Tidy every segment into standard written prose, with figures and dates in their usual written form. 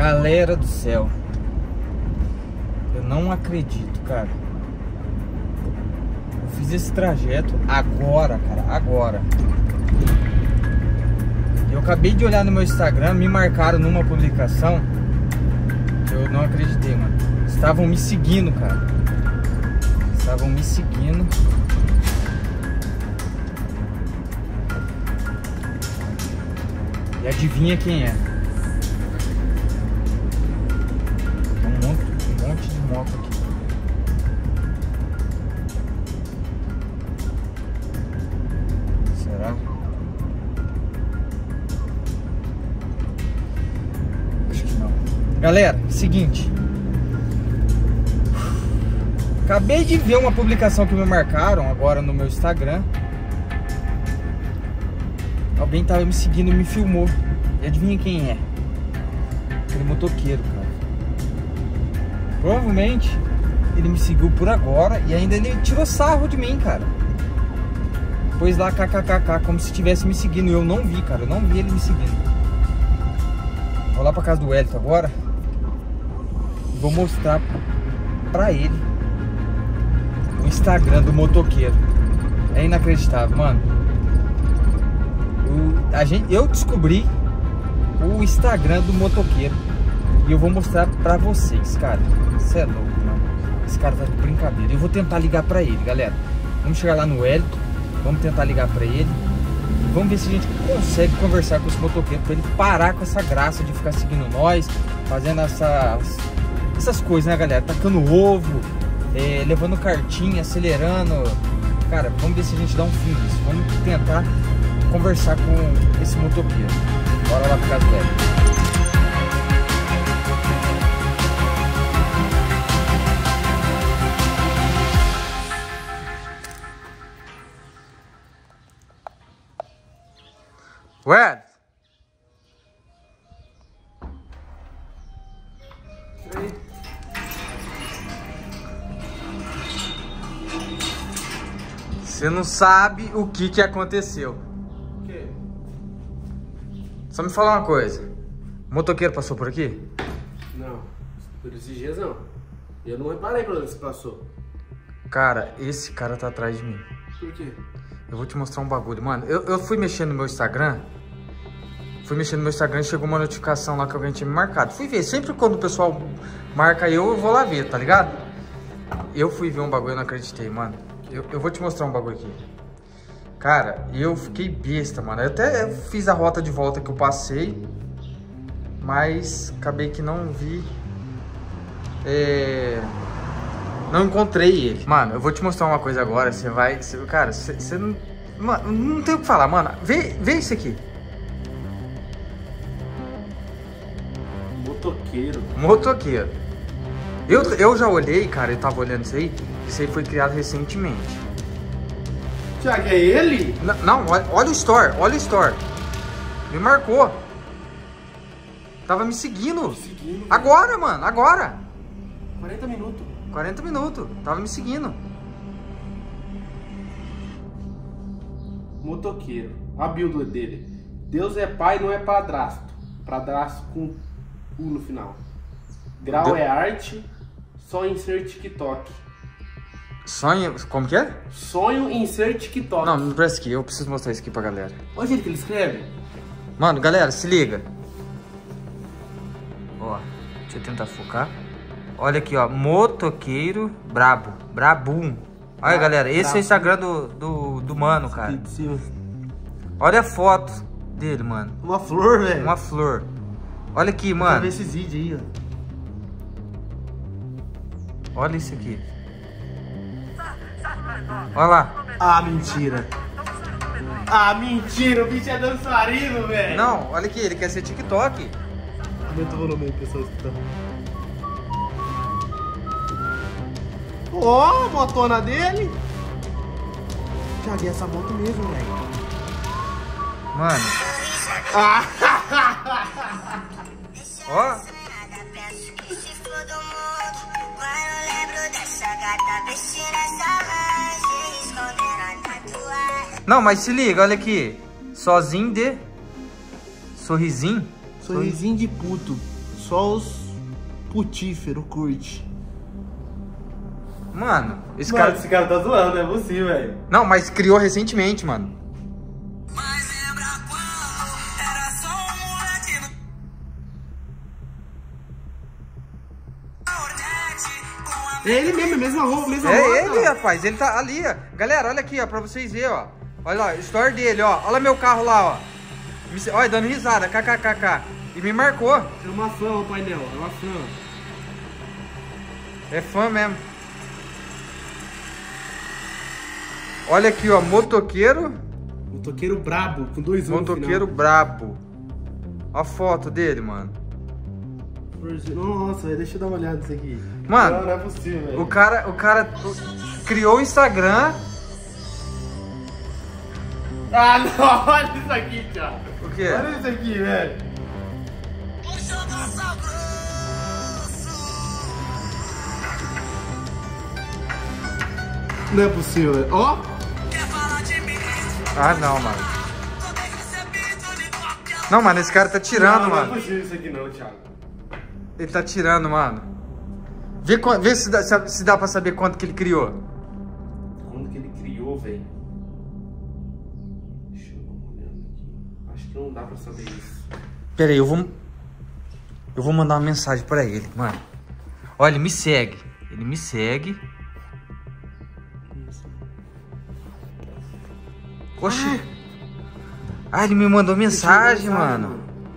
Galera do céu, eu não acredito, cara. Eu fiz esse trajeto agora, cara, agora. Eu acabei de olhar no meu Instagram, me marcaram numa publicação que eu não acreditei, mano. Estavam me seguindo, cara. Estavam me seguindo. E adivinha quem é? Um monte de moto aqui. Será? Acho que não. Galera, seguinte. Acabei de ver uma publicação que me marcaram agora no meu Instagram. Alguém tava me seguindo e me filmou. E adivinha quem é? Aquele motoqueiro, cara. Provavelmente ele me seguiu por agora e ainda ele tirou sarro de mim, cara. Pôs lá kkkk, como se estivesse me seguindo. E eu não vi, cara. Eu não vi ele me seguindo. Vou lá pra casa do Wellington agora. E vou mostrar pra ele o Instagram do motoqueiro. É inacreditável, mano. Eu descobri o Instagram do motoqueiro e eu vou mostrar pra vocês, cara. Isso é louco, mano. Esse cara tá de brincadeira. Eu vou tentar ligar pra ele, galera. Vamos chegar lá no Wellington, vamos tentar ligar pra ele. Vamos ver se a gente consegue conversar com esse motoqueiro pra ele parar com essa graça de ficar seguindo nós, fazendo essas coisas, né, galera? Tacando ovo, levando cartinha, acelerando. Cara, vamos ver se a gente dá um fim nisso. Vamos tentar conversar com esse motoqueiro. Bora lá pra casa dele. Ué? Você não sabe o que aconteceu. Só me fala uma coisa. O motoqueiro passou por aqui? Não, por esses dias não. Eu não reparei pra onde você passou. Cara, esse cara tá atrás de mim. Por quê? Eu vou te mostrar um bagulho, mano. Eu fui mexendo no meu Instagram. E chegou uma notificação lá que alguém tinha me marcado. Fui ver, sempre quando o pessoal marca eu vou lá ver, tá ligado? Eu fui ver um bagulho e não acreditei, mano. Eu vou te mostrar um bagulho aqui. Cara, eu fiquei besta, mano. Eu até fiz a rota de volta que eu passei, mas acabei que não vi. Não encontrei ele. Mano, eu vou te mostrar uma coisa agora. Você vai... cara, você não... Mano, não tem o que falar, mano. Vê isso aqui. Motoqueiro. Eu já olhei, cara. Eu tava olhando isso aí. Isso aí foi criado recentemente. Thiago, é ele? Não, olha o store, Me marcou. Tava me seguindo. Agora, mano, agora. 40 minutos. Tava me seguindo. Motoqueiro. A build dele. Deus é pai, não é padrasto. Padrasto com U no final. Grau é arte. Só em ser TikTok. Sonho... Como que é? Sonho em ser TikTok. Não, me presta aqui. Eu preciso mostrar isso aqui pra galera. Olha o jeito que ele escreve. Mano, galera, se liga. Ó, deixa eu tentar focar. Olha aqui, ó. Motoqueiro brabo. Brabum. Olha, galera. Esse é o Instagram do mano, cara. Olha a foto dele, mano. Uma flor, velho. Uma flor. Olha aqui, mano. Pra ver esses vídeos aí, ó. Olha isso aqui. Olha lá. Ah, mentira. Ah, mentira. O bicho é dançarino, velho. Não, olha aqui. Ele quer ser TikTok. Aumenta o volume aí, pessoal, escutando. Ó, a motona dele. Thiago, essa moto mesmo, velho. Mano. Ah. Ó. Não, mas se liga, olha aqui. Sozinho de... Sorrisinho? Sorrisinho de puto. só os putíferos curte. Mano, esse Mano, cara... esse cara tá zoando, não é possível, velho. Não, mas criou recentemente, mano. É ele mesmo, mesma roupa, mesma É roupa. ele, rapaz, ele tá ali, ó. Galera, olha aqui, ó, pra vocês verem, ó. Olha lá, story dele, ó. Olha meu carro lá, ó. Olha, dando risada, kkkk. E me marcou. É uma fã o painel, é uma fã. É fã mesmo. Olha aqui, ó, motoqueiro. Motoqueiro brabo, com 2 anos. Motoqueiro brabo. Ó a foto dele, mano. Nossa, deixa eu dar uma olhada nisso aqui. Mano, não é possível, velho. O cara criou o Instagram. Ah, não, olha isso aqui, Thiago. O quê? Olha isso aqui, velho. Não é possível, velho. Ó. Ah, não, mano. Não, mano, esse cara tá tirando, mano. Não é possível isso aqui não, Thiago. Ele tá tirando, mano. Vê se dá pra saber quanto que ele criou. Quando que ele criou, velho? Deixa eu dar uma olhada aqui. Acho que não dá pra saber isso. Pera aí, eu vou mandar uma mensagem pra ele, mano. Olha, ele me segue. Ele me segue. Oxi. Ah, ele me mandou mensagem, mano.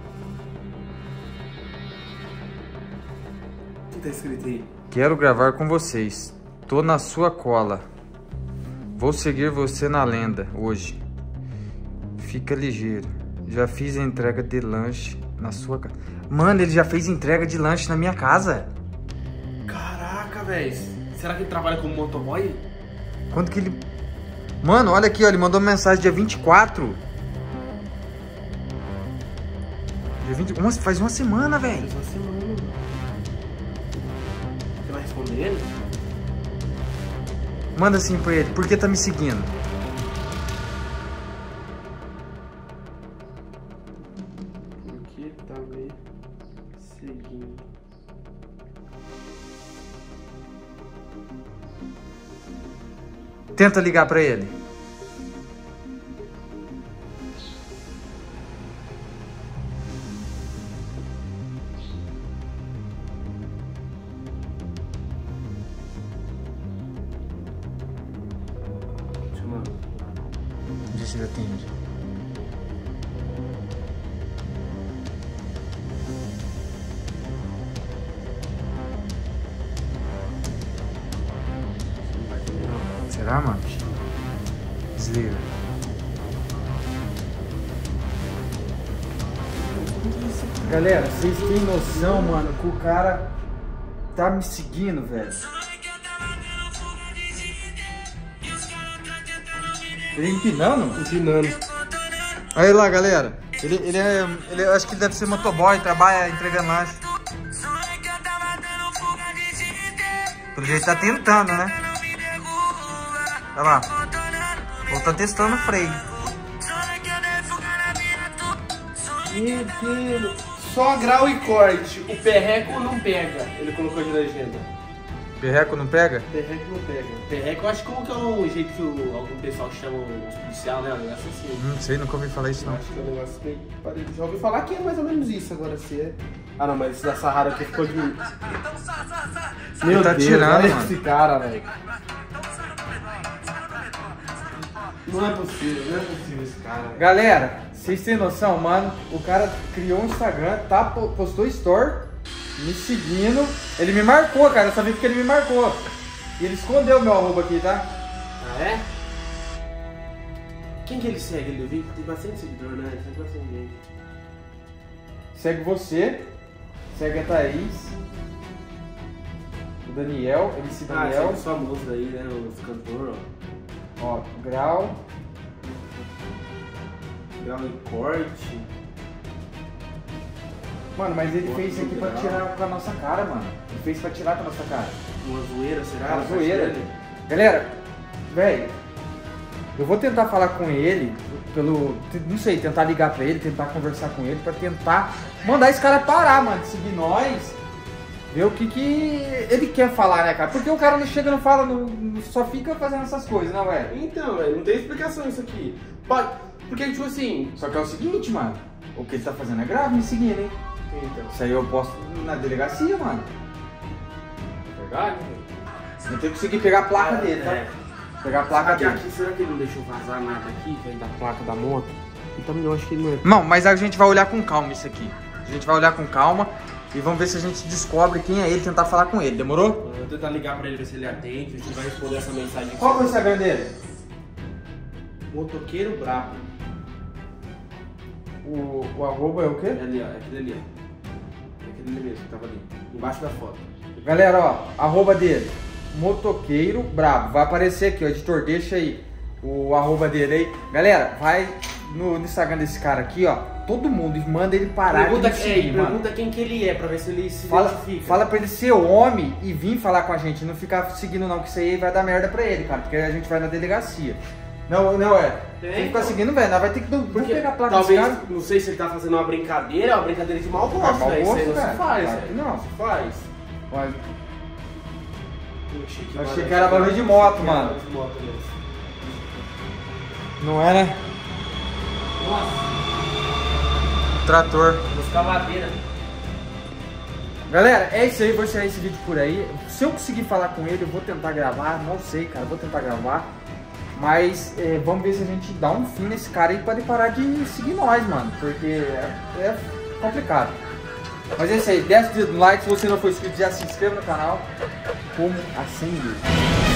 O que tá escrito aí? Quero gravar com vocês. Tô na sua cola. Vou seguir você na lenda hoje. Fica ligeiro. Já fiz a entrega de lanche na sua casa. Mano, ele já fez entrega de lanche na minha casa. Caraca, velho. Será que ele trabalha como motoboy? Quanto que ele... Mano, olha aqui, ó. Ele mandou mensagem dia 24. Dia 20... Faz uma semana, velho. Faz uma semana. Você vai responder ele? Manda assim pra ele. Por que tá me seguindo? Por que tá me seguindo? Tenta ligar pra ele. Chamando. Vê se ele atende. Não vai atender, não. Será, mano? Desliga. Galera, vocês têm noção, mano, que o cara tá me seguindo, velho? Ele empinando? Empinando. Aí lá, galera. Ele acho que ele deve ser motoboy, trabalha entregando lanche. Pelo jeito tá tentando, né? Olha lá. Ou tá testando o freio. Meu Deus. Só grau e corte. O perreco não pega. Ele colocou de legenda. Perreco não pega? Perreco não pega. Perreco eu acho que é o jeito que algum pessoal chama os policial, né? Um negócio assim. Não sei, nunca ouvi falar isso não. Acho que é um negócio meio parecido. Já ouvi falar que é mais ou menos isso agora, se é. Ah não, mas esse da Sahara aqui ficou de... Meu tá Deus, tirando, olha mano. esse cara, velho. Não é possível esse cara. Galera, vocês têm noção, mano? O cara criou um Instagram, postou story, me seguindo. Ele me marcou, cara. Eu sabia porque ele me marcou. E ele escondeu meu arroba aqui, tá? Ah, é? Quem que ele segue? Ele viu que tem bastante seguidor, né? Ele segue bastante gente. Segue você, segue a Thaís, o Daniel, MC Ah, Daniel. segue os famosos aí, né? Os cantores, ó. Ó, Grau. Grau e corte. Mano, mas ele Foto fez isso aqui do pra Grau. tirar com a nossa cara, mano. Ele fez pra tirar com a nossa cara. Uma zoeira, será? Uma Faz zoeira. dele? Galera, velho, Eu vou tentar falar com ele, não sei, tentar ligar pra ele, tentar conversar com ele, pra tentar mandar esse cara parar, mano, de seguir nós, ver o que ele quer falar, né, cara? Porque o cara não chega, não fala, só fica fazendo essas coisas, né, ué? Então, velho, não tem explicação isso aqui. Porque, tipo assim... Só que é o seguinte, mano, o que ele tá fazendo é grave me seguindo, hein? Então. Isso aí eu posto na delegacia, mano. Verdade, velho? Eu tenho que conseguir pegar a placa dele, tá? Pegar a placa dele. Aqui, será que ele não deixou vazar nada aqui, velho, da placa da moto? Então eu acho que ele não é. Não, mas a gente vai olhar com calma isso aqui. A gente vai olhar com calma e vamos ver se a gente descobre quem é ele, tentar falar com ele. Demorou? Eu vou tentar ligar pra ele, ver se ele atende, ver se ele vai responder essa mensagem aqui. Qual é o Instagram dele? Motoqueiro Brabo. O arroba é o quê? É ali, ó. É aquele ali, ó. É aquele ali mesmo, que tava ali. Embaixo da foto. Galera, ó, arroba dele. Motoqueiro Brabo. Vai aparecer aqui, ó, editor, deixa aí o arroba dele aí. Galera, vai no Instagram desse cara aqui, ó. Todo mundo manda ele parar pergunta, de seguir, mano. Pergunta quem que ele é, pra ver se ele se identifica. Fala pra ele ser homem e vir falar com a gente. Não ficar seguindo não, que isso aí vai dar merda pra ele, cara. Porque a gente vai na delegacia. Não é. Quem ficar seguindo, velho, nós vai ter que pegar a placa talvez, desse cara. não sei se ele tá fazendo uma brincadeira de mau gosto, mau velho. Isso aí gosto, não se velho. faz, Claro velho. que não. Se faz. Mas Eu achei que era barulho de moto, mano. De moto mesmo. Não é, né? Nossa, Trator. escavadeira. Galera, é isso aí, vou encerrar esse vídeo por aí. Se eu conseguir falar com ele, eu vou tentar gravar. Não sei, cara, vou tentar gravar. Mas vamos ver se a gente dá um fim nesse cara aí pra ele parar de seguir nós, mano. Porque é complicado. Mas é isso aí, desce o dedo no like. Se você não for inscrito, já se inscreva no canal. Como assim,